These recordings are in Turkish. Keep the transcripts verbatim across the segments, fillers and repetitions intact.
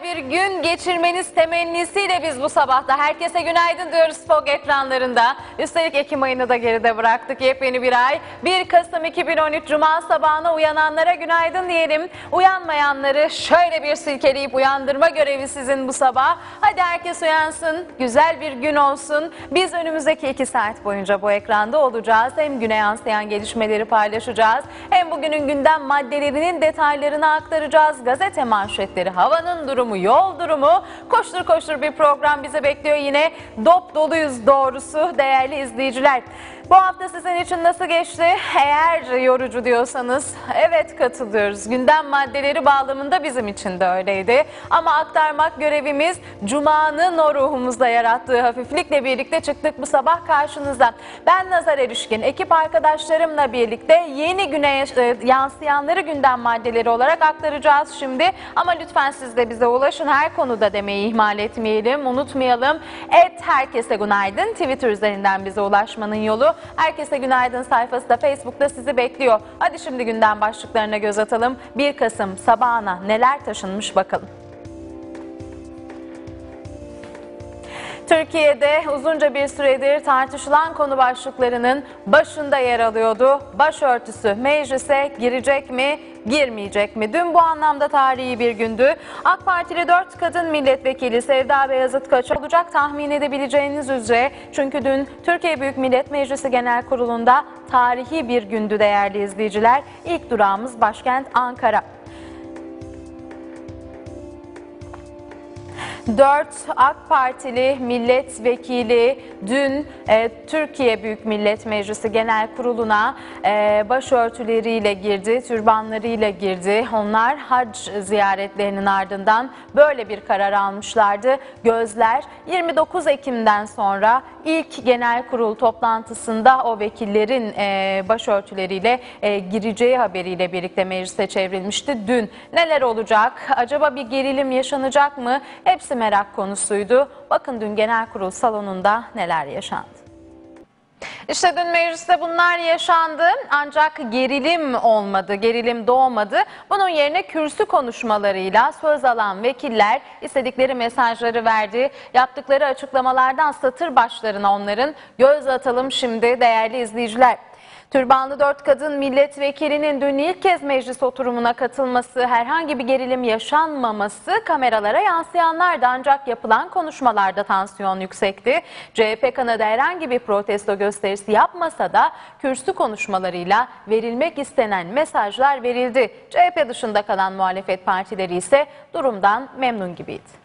bir gün geçirmeniz temennisiyle biz bu sabahta herkese günaydın diyoruz Fog ekranlarında. Üstelik Ekim ayını da geride bıraktık. Yepyeni bir ay. bir Kasım iki bin on üç Cuma sabahına uyananlara günaydın diyelim. Uyanmayanları şöyle bir silkeleyip uyandırma görevi sizin bu sabah. Hadi herkes uyansın. Güzel bir gün olsun. Biz önümüzdeki iki saat boyunca bu ekranda olacağız. Hem güne yansıyan gelişmeleri paylaşacağız. Hem bugünün gündem maddelerinin detaylarını aktaracağız. Gazete manşetleri, havanın durumu, yol durumu, koştur koştur bir program bizi bekliyor yine. Dop doluyuz doğrusu değerli izleyiciler. Bu hafta sizin için nasıl geçti? Eğer yorucu diyorsanız evet katılıyoruz. Gündem maddeleri bağlamında bizim için de öyleydi. Ama aktarmak görevimiz. Cuma'nın o ruhumuzda yarattığı hafiflikle birlikte çıktık bu sabah karşınıza. Ben Nazar Erişkin, ekip arkadaşlarımla birlikte yeni güne yansıyanları gündem maddeleri olarak aktaracağız şimdi. Ama lütfen siz de bize ulaşın. Her konuda demeyi ihmal etmeyelim, unutmayalım. Et herkese günaydın. Twitter üzerinden bize ulaşmanın yolu. Herkese günaydın sayfası da Facebook'ta sizi bekliyor. Hadi şimdi gündem başlıklarına göz atalım. bir Kasım sabahına neler taşınmış bakalım. Türkiye'de uzunca bir süredir tartışılan konu başlıklarının başında yer alıyordu. Başörtüsü meclise girecek mi, girmeyecek mi? Dün bu anlamda tarihi bir gündü. AK Partili dört kadın milletvekili Sevda Beyazıt Kaç olacak tahmin edebileceğiniz üzere. Çünkü dün Türkiye Büyük Millet Meclisi Genel Kurulu'nda tarihi bir gündü değerli izleyiciler. İlk durağımız başkent Ankara. Dört AK Partili milletvekili dün e, Türkiye Büyük Millet Meclisi Genel Kurulu'na e, başörtüleriyle girdi, türbanlarıyla girdi. Onlar hac ziyaretlerinin ardından böyle bir karar almışlardı. Gözler yirmi dokuz Ekim'den sonra ilk genel kurul toplantısında o vekillerin e, başörtüleriyle e, gireceği haberiyle birlikte meclise çevrilmişti. Dün neler olacak? Acaba bir gerilim yaşanacak mı? Hepsi merak konusuydu. Bakın dün genel kurul salonunda neler yaşandı. İşte dün mecliste bunlar yaşandı ancak gerilim olmadı, gerilim doğmadı. Bunun yerine kürsü konuşmalarıyla söz alan vekiller istedikleri mesajları verdi. Yaptıkları açıklamalardan satır başlarına onların göz atalım şimdi değerli izleyiciler. Türbanlı dört kadın milletvekilinin dün ilk kez meclis oturumuna katılması, herhangi bir gerilim yaşanmaması kameralara yansıyanlardı. Ancak yapılan konuşmalarda tansiyon yüksekti. C H P kanadı herhangi bir protesto gösterisi yapmasa da kürsü konuşmalarıyla verilmek istenen mesajlar verildi. C H P dışında kalan muhalefet partileri ise durumdan memnun gibiydi.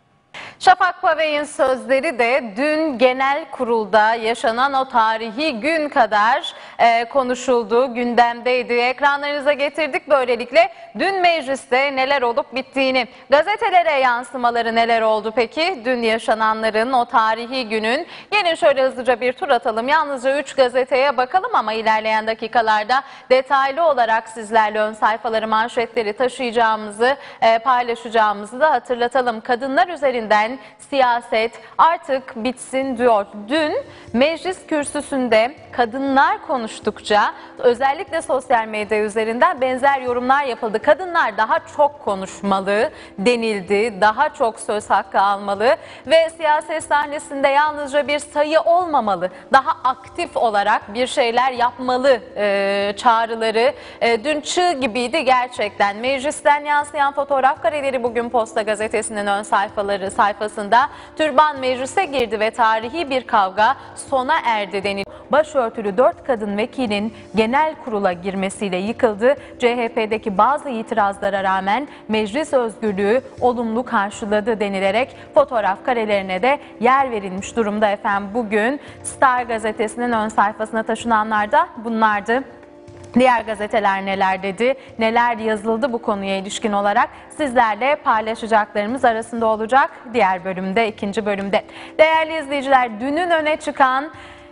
Şafak Pavey'in sözleri de dün genel kurulda yaşanan o tarihi gün kadar e, konuşuldu, gündemdeydi. Ekranlarınıza getirdik böylelikle dün mecliste neler olup bittiğini. Gazetelere yansımaları neler oldu peki? Dün yaşananların o tarihi günün. Gelin şöyle hızlıca bir tur atalım. Yalnızca üç gazeteye bakalım ama ilerleyen dakikalarda detaylı olarak sizlerle ön sayfaları, manşetleri taşıyacağımızı, e, paylaşacağımızı da hatırlatalım. Kadınlar üzerinden siyaset artık bitsin diyor. Dün meclis kürsüsünde kadınlar konuştukça özellikle sosyal medya üzerinden benzer yorumlar yapıldı. Kadınlar daha çok konuşmalı denildi, daha çok söz hakkı almalı ve siyaset sahnesinde yalnızca bir sayı olmamalı, daha aktif olarak bir şeyler yapmalı e, çağrıları e, dün çığ gibiydi gerçekten. Meclisten yansıyan fotoğraf kareleri bugün Posta Gazetesi'nin ön sayfaları sayfasında. Türban meclise girdi ve tarihi bir kavga sona erdi deniliyor. Başörtülü dört kadın vekilin genel kurula girmesiyle yıkıldı. C H P'deki bazı itirazlara rağmen meclis özgürlüğü olumlu karşıladı denilerek fotoğraf karelerine de yer verilmiş durumda efendim. Bugün Star gazetesinin ön sayfasına taşınanlar da bunlardı. Diğer gazeteler neler dedi, neler yazıldı bu konuya ilişkin olarak sizlerle paylaşacaklarımız arasında olacak diğer bölümde, ikinci bölümde. Değerli izleyiciler, dünün öne çıkan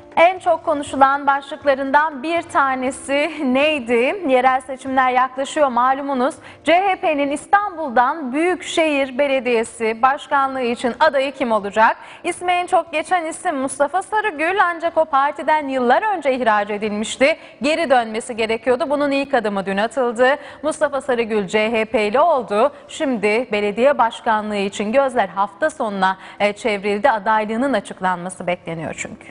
En çok konuşulan başlıklarından bir tanesi neydi? Yerel seçimler yaklaşıyor malumunuz. C H P'nin İstanbul'dan Büyükşehir Belediyesi başkanlığı için adayı kim olacak? İsmi en çok geçen isim Mustafa Sarıgül, ancak o partiden yıllar önce ihraç edilmişti. Geri dönmesi gerekiyordu. Bunun ilk adımı dün atıldı. Mustafa Sarıgül C H P'li oldu. Şimdi belediye başkanlığı için gözler hafta sonuna çevrildi. Adaylığının açıklanması bekleniyor çünkü.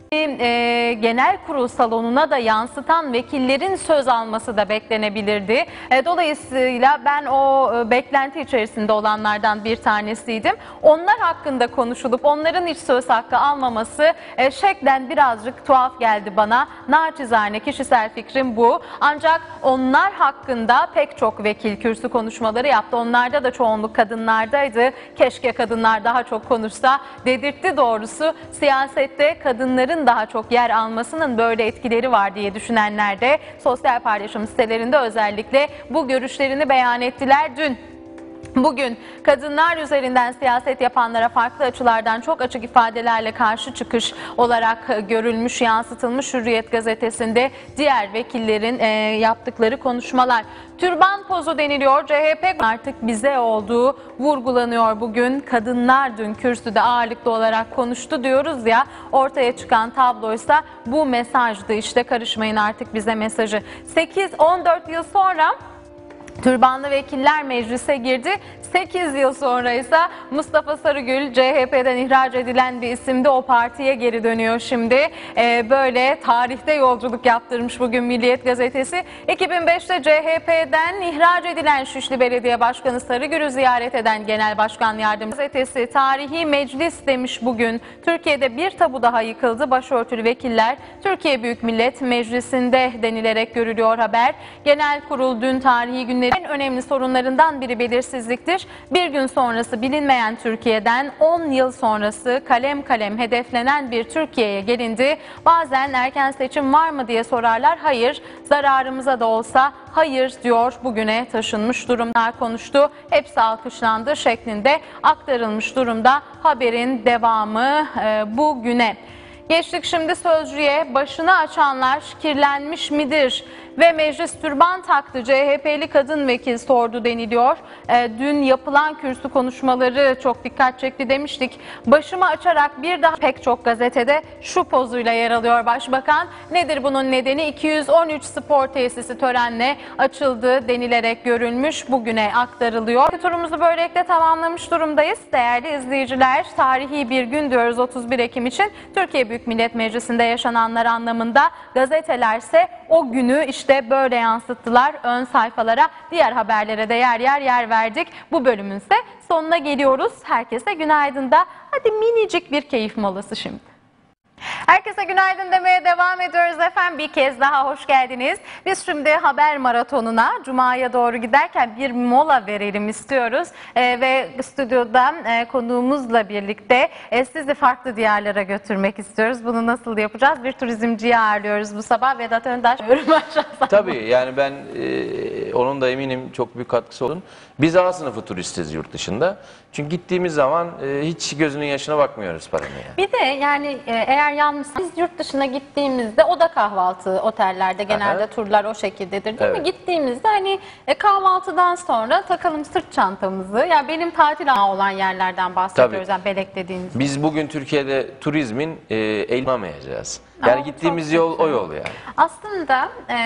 E, genel kurul salonuna da yansıtan vekillerin söz alması da beklenebilirdi. E, dolayısıyla ben o e, beklenti içerisinde olanlardan bir tanesiydim. Onlar hakkında konuşulup onların hiç söz hakkı almaması e, şeklen birazcık tuhaf geldi bana. Naçizane kişisel fikrim bu. Ancak onlar hakkında pek çok vekil kürsü konuşmaları yaptı. Onlarda da çoğunluk kadınlardaydı. Keşke kadınlar daha çok konuşsa dedirtti doğrusu. Siyasette kadınların daha çok yer almasının böyle etkileri var diye düşünenler de sosyal paylaşım sitelerinde özellikle bu görüşlerini beyan ettiler dün. Bugün kadınlar üzerinden siyaset yapanlara farklı açılardan çok açık ifadelerle karşı çıkış olarak görülmüş, yansıtılmış Hürriyet gazetesinde diğer vekillerin e, yaptıkları konuşmalar. Türban pozu deniliyor. C H P artık bize olduğu vurgulanıyor bugün. Kadınlar dün kürsüde ağırlıklı olarak konuştu diyoruz ya, ortaya çıkan tabloysa bu mesajdı. İşte karışmayın artık bize mesajı. sekiz on dört yıl sonra Türbanlı Vekiller Meclise girdi. sekiz yıl sonra ise Mustafa Sarıgül C H P'den ihraç edilen bir isimdi. O partiye geri dönüyor şimdi. Ee, böyle tarihte yolculuk yaptırmış bugün Milliyet gazetesi. iki bin beşte C H P'den ihraç edilen Şişli Belediye Başkanı Sarıgül'ü ziyaret eden Genel Başkan Yardımcısı gazetesi tarihi meclis demiş bugün. Türkiye'de bir tabu daha yıkıldı. Başörtülü vekiller Türkiye Büyük Millet Meclisi'nde denilerek görülüyor haber. Genel kurul dün tarihi günleri en önemli sorunlarından biri belirsizliktir. Bir gün sonrası bilinmeyen Türkiye'den on yıl sonrası kalem kalem hedeflenen bir Türkiye'ye gelindi. Bazen erken seçim var mı diye sorarlar. Hayır, zararımıza da olsa hayır diyor. Bugüne taşınmış durumlar konuştu. Hepsi alkışlandı şeklinde aktarılmış durumda. Haberin devamı e, bugüne. Geçtik şimdi Sözcü'ye. Başını açanlar kirlenmiş midir? Ve meclis türban taktı. C H P'li kadın vekil sordu deniliyor. E, dün yapılan kürsü konuşmaları çok dikkat çekti demiştik. Başımı açarak bir daha pek çok gazetede şu pozuyla yer alıyor Başbakan. Nedir bunun nedeni? iki yüz on üç spor tesisi törenle açıldı denilerek görülmüş. Bugüne aktarılıyor. Turumuzu böylelikle tamamlamış durumdayız. Değerli izleyiciler, tarihi bir gün diyoruz otuz bir Ekim için. Türkiye Büyük Millet Meclisi'nde yaşananlar anlamında, gazetelerse o günü işte İşte böyle yansıttılar ön sayfalara. Diğer haberlere de yer yer yer verdik. Bu bölümün ise sonuna geliyoruz. Herkese günaydın da hadi minicik bir keyif molası şimdi. Herkese günaydın demeye devam ediyoruz efendim. Bir kez daha hoş geldiniz. Biz şimdi haber maratonuna Cuma'ya doğru giderken bir mola verelim istiyoruz. Ee, ve stüdyoda e, konuğumuzla birlikte e, sizi farklı diyarlara götürmek istiyoruz. Bunu nasıl yapacağız? Bir turizmciyi ağırlıyoruz bu sabah. Vedat Öndaş. Tabii yani ben e, onun da eminim çok büyük katkısı olun. Biz A sınıfı turistiz yurt dışında. Çünkü gittiğimiz zaman e, hiç gözünün yaşına bakmıyoruz paranın yani. Bir de yani e, eğer yanlış biz yurt dışına gittiğimizde o da kahvaltı otellerde genelde Aha. turlar o şekildedir değil Evet. mi? Gittiğimizde hani e, kahvaltıdan sonra takalım sırt çantamızı. Ya yani benim tatil ağı olan yerlerden bahsediyoruz. Yani Belek dediğiniz. Biz bugün Türkiye'de turizmin e, eğilim alamayacağız. Yani Aa, gittiğimiz yol kötü. o yol yani. Aslında e,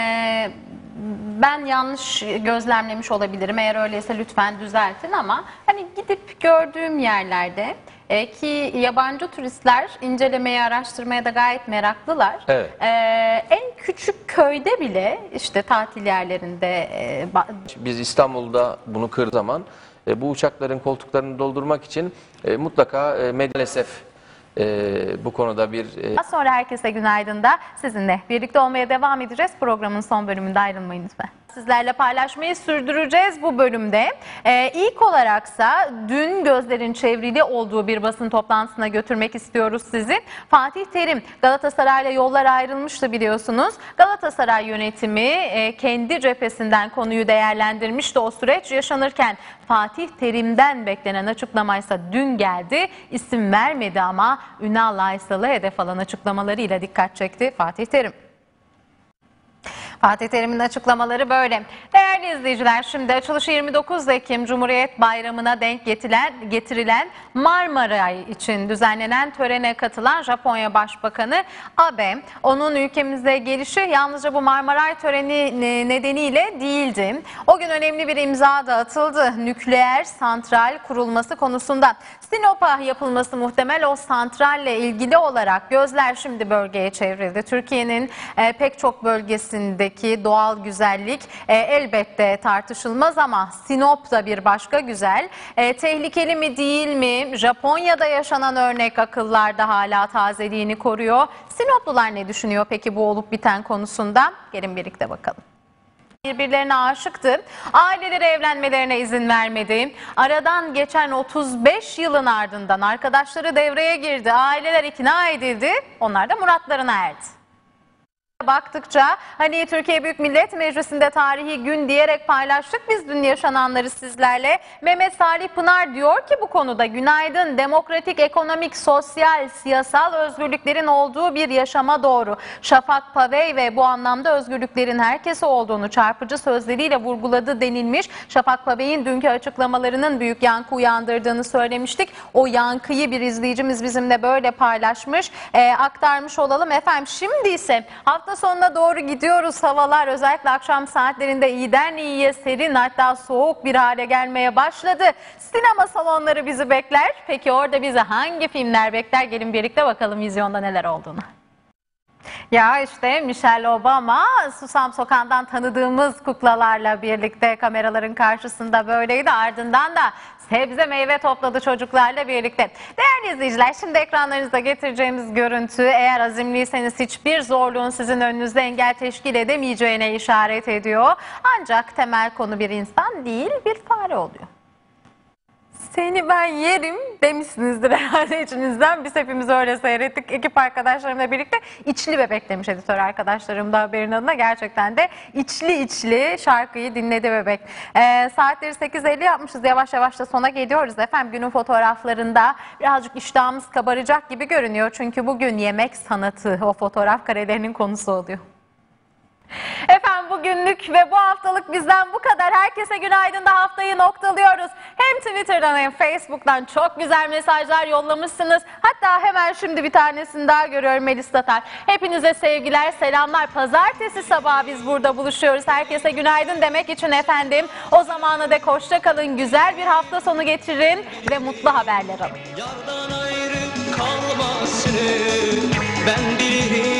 ben yanlış gözlemlemiş olabilirim. Eğer öyleyse lütfen düzeltin ama hani gidip gördüğüm yerlerde e, ki yabancı turistler incelemeye, araştırmaya da gayet meraklılar. Evet. E, en küçük köyde bile işte tatil yerlerinde e, Biz İstanbul'da bunu kır zaman e, bu uçakların koltuklarını doldurmak için e, mutlaka e, maalesef e, bu konuda bir... E... Daha sonra herkese günaydın da sizinle birlikte olmaya devam edeceğiz. Programın son bölümünde ayrılmayın lütfen. Sizlerle paylaşmayı sürdüreceğiz bu bölümde. Ee, ilk olaraksa dün gözlerin çevrili olduğu bir basın toplantısına götürmek istiyoruz sizi. Fatih Terim Galatasaray'la yollar ayrılmıştı biliyorsunuz. Galatasaray yönetimi e, kendi cephesinden konuyu değerlendirmişti o süreç yaşanırken. Fatih Terim'den beklenen açıklamaysa dün geldi. İsim vermedi ama Ünal Aysal'ı hedef alan açıklamalarıyla dikkat çekti Fatih Terim. Fatih Terim'in açıklamaları böyle. Değerli izleyiciler, şimdi açılışı yirmi dokuz Ekim Cumhuriyet Bayramı'na denk getirilen, getirilen Marmaray için düzenlenen törene katılan Japonya Başbakanı Abe, onun ülkemize gelişi yalnızca bu Marmaray töreni nedeniyle değildi. O gün önemli bir imza da atıldı. Nükleer santral kurulması konusunda. Sinop'a yapılması muhtemel o santralle ilgili olarak gözler şimdi bölgeye çevrildi. Türkiye'nin e, pek çok bölgesinde ki doğal güzellik e, elbette tartışılmaz ama Sinop da bir başka güzel. E, tehlikeli mi değil mi? Japonya'da yaşanan örnek akıllarda hala tazeliğini koruyor. Sinoplular ne düşünüyor peki bu olup biten konusunda? Gelin birlikte bakalım. Birbirlerine aşıktı. Aileleri evlenmelerine izin vermedi. Aradan geçen otuz beş yılın ardından arkadaşları devreye girdi. Aileler ikna edildi. Onlar da muratlarına erdi. Baktıkça hani Türkiye Büyük Millet Meclisi'nde tarihi gün diyerek paylaştık biz dün yaşananları sizlerle. Mehmet Salih Pınar diyor ki bu konuda günaydın, demokratik, ekonomik, sosyal, siyasal özgürlüklerin olduğu bir yaşama doğru. Şafak Pavey ve bu anlamda özgürlüklerin herkese olduğunu çarpıcı sözleriyle vurguladı denilmiş. Şafak Pavey'in dünkü açıklamalarının büyük yankı uyandırdığını söylemiştik. O yankıyı bir izleyicimiz bizimle böyle paylaşmış, e, aktarmış olalım. Efendim şimdi ise hafta sonuna doğru gidiyoruz. Havalar özellikle akşam saatlerinde iyiden iyiye serin, hatta soğuk bir hale gelmeye başladı. Sinema salonları bizi bekler. Peki orada bizi hangi filmler bekler? Gelin birlikte bakalım vizyonda neler olduğunu. Ya işte Michelle Obama Susam Sokağı'ndan tanıdığımız kuklalarla birlikte kameraların karşısında böyleydi. Ardından da sebze meyve topladı çocuklarla birlikte. Değerli izleyiciler, şimdi ekranlarınızda getireceğimiz görüntü eğer azimliyseniz hiçbir zorluğun sizin önünüzde engel teşkil edemeyeceğine işaret ediyor. Ancak temel konu bir insan değil, bir fare oluyor. Seni ben yerim demişsinizdir herhalde içinizden. Biz hepimiz öyle seyrettik. Ekip arkadaşlarımla birlikte içli bebek demiş editör arkadaşlarım da haberin adına. Gerçekten de içli içli şarkıyı dinledi bebek. Ee, saatleri sekiz elli yapmışız. Yavaş yavaş da sona geliyoruz efendim. Günün fotoğraflarında birazcık iştahımız kabaracak gibi görünüyor. Çünkü bugün yemek sanatı o fotoğraf karelerinin konusu oluyor. Efendim bugünlük ve bu haftalık bizden bu kadar. Herkese günaydın da haftayı noktalıyoruz. Hem Twitter'dan hem Facebook'tan çok güzel mesajlar yollamışsınız. Hatta hemen şimdi bir tanesini daha görüyorum, Melis Tatar. Hepinize sevgiler, selamlar. Pazartesi sabahı biz burada buluşuyoruz. Herkese günaydın demek için efendim. O zamana dek hoşça kalın, güzel bir hafta sonu getirin ve mutlu haberler alın. Yardan ayrı kalmasını ben bilirim.